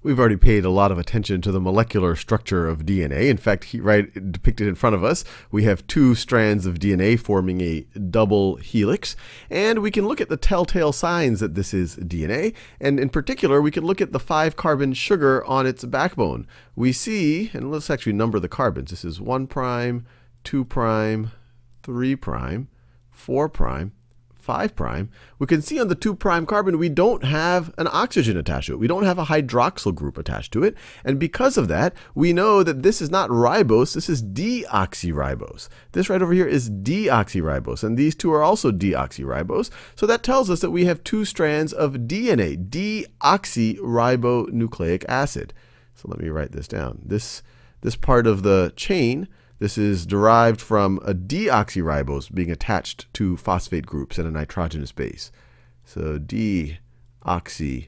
We've already paid a lot of attention to the molecular structure of DNA. In fact, right depicted in front of us, we have two strands of DNA forming a double helix. And we can look at the telltale signs that this is DNA. And in particular, we can look at the 5-carbon sugar on its backbone. We see, and let's actually number the carbons. This is 1', 2', 3', 4', 5'. We can see on the 2' carbon we don't have an oxygen attached to it. We don't have a hydroxyl group attached to it. And because of that, we know that this is not ribose, this is deoxyribose. This right over here is deoxyribose, and these two are also deoxyribose. So that tells us that we have two strands of DNA, deoxyribonucleic acid. So let me write this down. This part of the chain, this is derived from a deoxyribose being attached to phosphate groups and a nitrogenous base. So deoxyribose.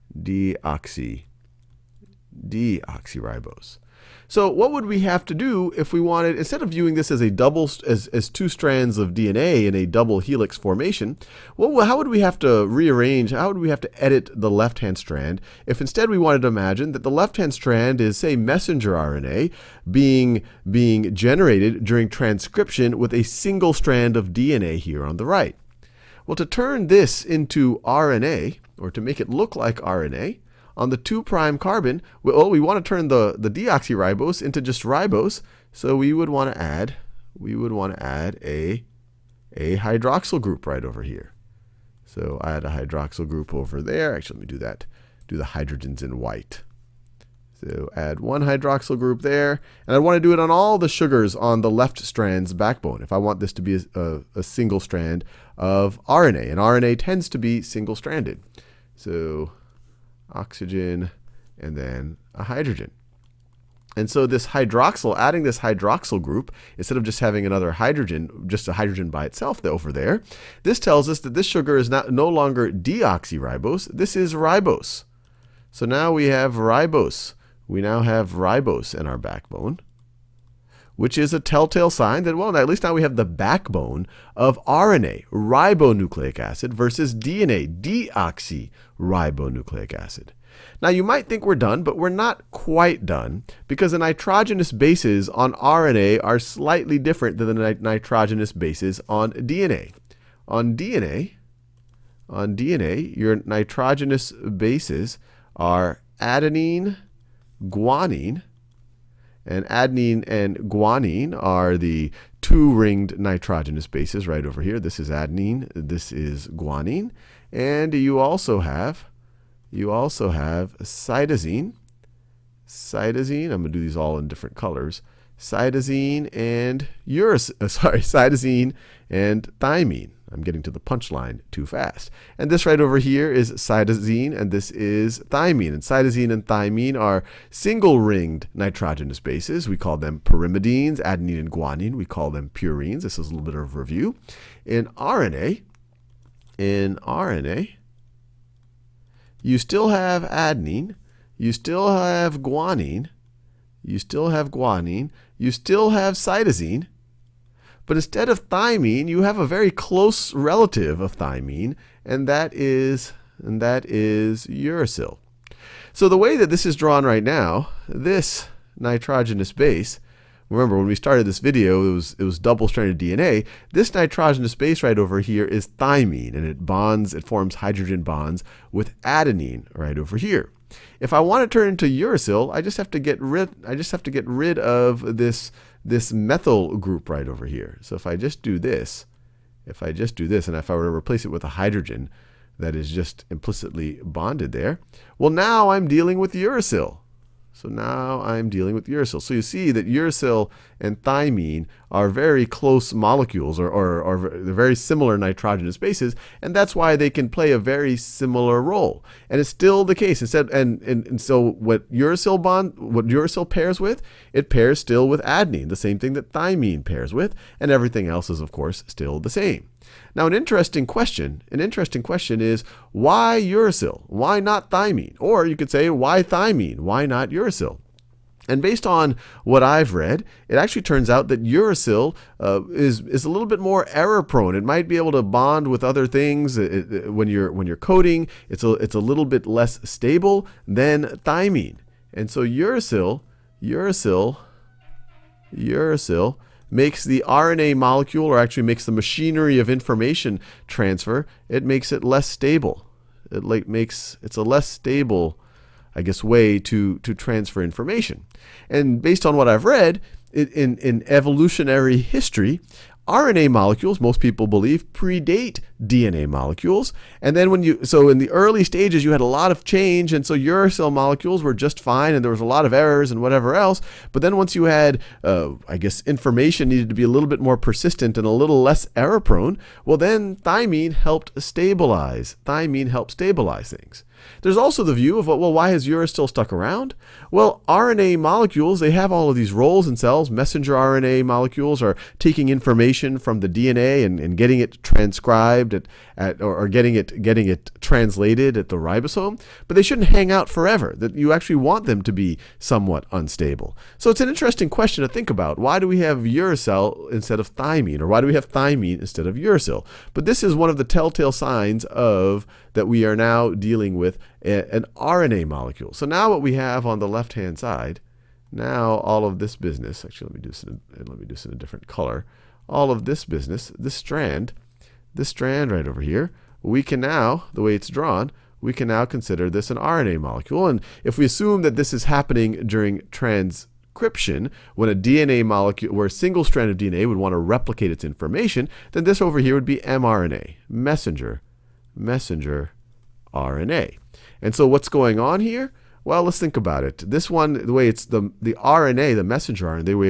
So what would we have to do if we wanted, instead of viewing this as a as two strands of DNA in a double helix formation, how would we have to rearrange, how would we have to edit the left-hand strand if instead we wanted to imagine that the left-hand strand is, say, messenger RNA being generated during transcription with a single strand of DNA here on the right? Well, to turn this into RNA, or to make it look like RNA, on the 2' carbon, we want to turn the deoxyribose into just ribose, so we would want to add a hydroxyl group right over here. So I add a hydroxyl group over there. Actually, let me do that. Do the hydrogens in white. So add one hydroxyl group there, and I want to do it on all the sugars on the left strand's backbone. If I want this to be a single strand of RNA, and RNA tends to be single-stranded. So oxygen, and then a hydrogen. And so this hydroxyl, adding this hydroxyl group, instead of just having another hydrogen, just a hydrogen by itself over there, this tells us that this sugar is no longer deoxyribose, this is ribose. So now we have ribose. We now have ribose in our backbone, which is a telltale sign that, well, at least now we have the backbone of RNA, ribonucleic acid, versus DNA, deoxyribonucleic acid. Now, you might think we're done, but we're not quite done, because the nitrogenous bases on RNA are slightly different than the nitrogenous bases on DNA. On DNA, your nitrogenous bases are adenine, guanine, and adenine and guanine are the 2-ringed nitrogenous bases right over here. This is adenine, this is guanine. And you also have cytosine. Cytosine, I'm going to do these all in different colors. Cytosine and cytosine and thymine. I'm getting to the punchline too fast. And this right over here is cytosine, and this is thymine. And cytosine and thymine are single-ringed nitrogenous bases. We call them pyrimidines. Adenine and guanine, we call them purines. This is a little bit of review. In RNA, you still have adenine, you still have guanine, you still have cytosine, but instead of thymine, you have a very close relative of thymine, and that is uracil. So the way that this is drawn right now, this nitrogenous base, remember when we started this video, it was double-stranded DNA. This nitrogenous base right over here is thymine, and it forms hydrogen bonds with adenine right over here. If I want to turn into uracil, I just have to get rid of this methyl group right over here. So if I just do this, and if I were to replace it with a hydrogen that is just implicitly bonded there, well, now I'm dealing with uracil. So now I'm dealing with uracil. So you see that uracil and thymine are very close molecules, or they're very similar nitrogenous bases, and that's why they can play a very similar role. And it's still the case. And so what uracil pairs with, it pairs still with adenine, the same thing that thymine pairs with, and everything else is, of course, still the same. Now, an interesting question is, why uracil? Why not thymine? Or you could say, why thymine? Why not uracil? And based on what I've read, it actually turns out that uracil is a little bit more error prone. It might be able to bond with other things when you're coding. It's a little bit less stable than thymine. And so uracil makes the RNA molecule, or actually makes the machinery of information transfer, it makes it less stable. It's a less stable, I guess, way to transfer information. And based on what I've read, in evolutionary history, RNA molecules, most people believe, predate DNA molecules. And then so in the early stages, you had a lot of change, and so uracil molecules were just fine, and there was a lot of errors and whatever else. But then once you had, I guess, information needed to be a little bit more persistent and a little less error prone, well, then thymine helped stabilize. Thymine helped stabilize things. There's also the view of, well, why has uracil stuck around? Well, RNA molecules, they have all of these roles in cells. Messenger RNA molecules are taking information from the DNA and getting it transcribed or getting it translated at the ribosome. But they shouldn't hang out forever. That you actually want them to be somewhat unstable. So it's an interesting question to think about. Why do we have uracil instead of thymine? Or why do we have thymine instead of uracil? But this is one of the telltale signs of that we are now dealing with an RNA molecule. So now what we have on the left-hand side, now all of this business, actually let me do this in a different color. All of this business, this strand right over here, we can now, the way it's drawn, we can now consider this an RNA molecule. And if we assume that this is happening during transcription, when a DNA molecule, where a single strand of DNA would want to replicate its information, then this over here would be mRNA, messenger RNA. And so what's going on here? Well, let's think about it. This one, the way it's the RNA, the messenger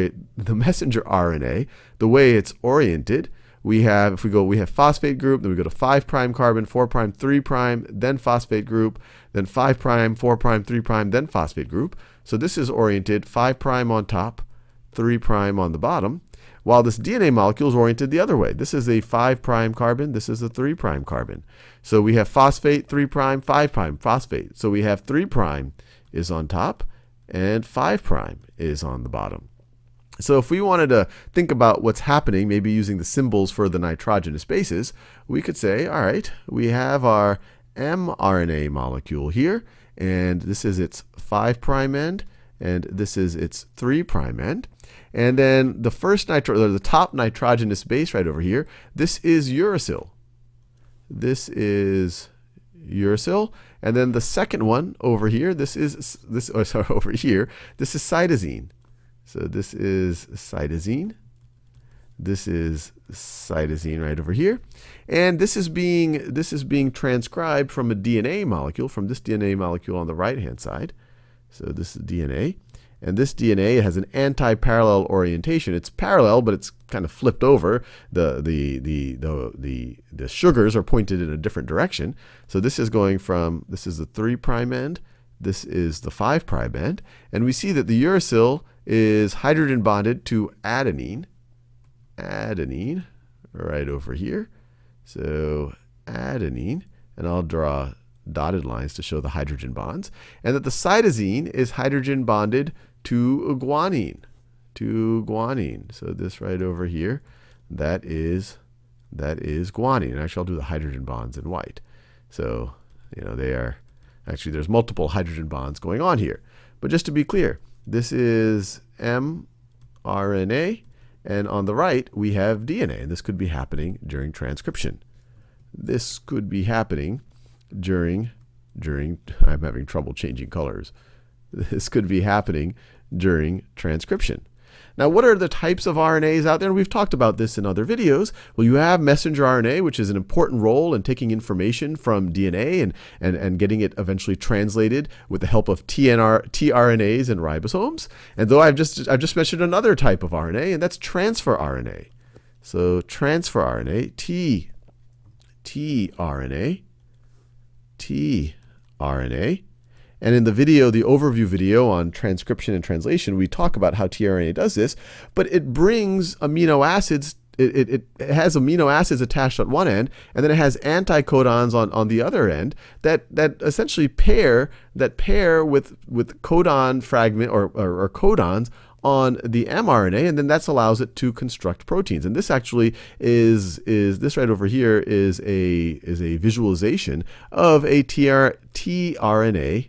RNA, the way it's oriented, we have, we have phosphate group, then we go to 5' carbon, 4', 3', then phosphate group, then 5', 4', 3', then phosphate group. So this is oriented 5' on top, 3' on the bottom. While this DNA molecule is oriented the other way. This is a 5' carbon, this is a 3' carbon. So we have phosphate, 3', 5' phosphate. So we have 3' is on top and 5' is on the bottom. So if we wanted to think about what's happening, maybe using the symbols for the nitrogenous bases, we could say, all right, we have our mRNA molecule here, and this is its 5' end, and this is its 3' end. And then the the top nitrogenous base right over here, this is uracil. This is uracil. And then the second one over here, this is cytosine. So this is cytosine. This is cytosine right over here. And this is being transcribed from a DNA molecule, from this DNA molecule on the right-hand side. So this is DNA. And this DNA has an anti-parallel orientation. It's parallel, but it's kind of flipped over. The sugars are pointed in a different direction. So this is going from, this is the 3' end, this is the 5' end. And we see that the uracil is hydrogen bonded to adenine right over here. So adenine, and I'll draw dotted lines to show the hydrogen bonds, and that the cytosine is hydrogen bonded to guanine. So this right over here, that is guanine. And actually, I'll do the hydrogen bonds in white. So, they are, actually there's multiple hydrogen bonds going on here. But just to be clear, this is mRNA, and on the right we have DNA, and this could be happening during transcription. This could be happening during, I'm having trouble changing colors. This could be happening during transcription. Now, what are the types of RNAs out there? And we've talked about this in other videos. Well, you have messenger RNA, which is an important role in taking information from DNA and getting it eventually translated with the help of tRNAs and ribosomes. And though I've just mentioned another type of RNA, and that's transfer RNA. So transfer RNA, tRNA. And in the video, the overview video on transcription and translation, we talk about how tRNA does this, but it brings amino acids it has amino acids attached at one end, and then it has anticodons on the other end that essentially pair with codon fragment or codons on the mRNA, and then that allows it to construct proteins. And this actually is this right over here is a visualization of a tRNA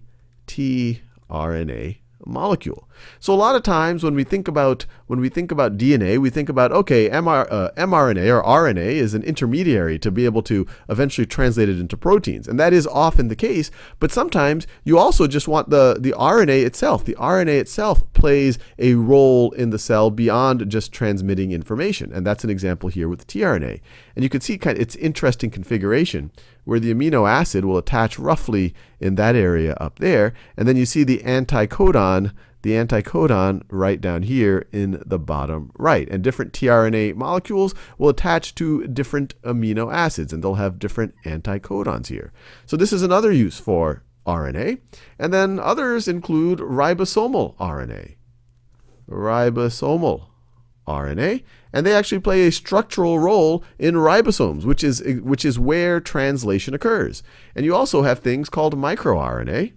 molecule. So a lot of times when we think about DNA, we think about, okay, mRNA or RNA is an intermediary to be able to eventually translate it into proteins, and that is often the case. But sometimes you also just want the RNA itself. The RNA itself plays a role in the cell beyond just transmitting information, and that's an example here with tRNA. And you can see kind of its interesting configuration, where the amino acid will attach roughly in that area up there, and then you see the anticodon right down here in the bottom right. And different tRNA molecules will attach to different amino acids, and they'll have different anticodons here. So this is another use for RNA. And then others include ribosomal RNA. Ribosomal RNA, and they actually play a structural role in ribosomes, which is where translation occurs. And you also have things called microRNA,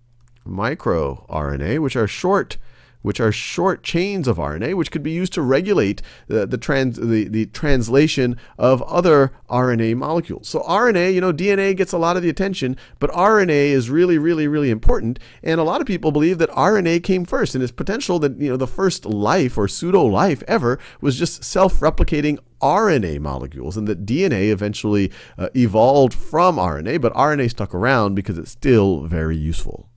which are short chains of RNA, which could be used to regulate the translation of other RNA molecules. So RNA, DNA gets a lot of the attention, but RNA is really, really, really important. And a lot of people believe that RNA came first, and it's potential that the first life or pseudo-life ever was just self-replicating RNA molecules, and that DNA eventually evolved from RNA, but RNA stuck around because it's still very useful.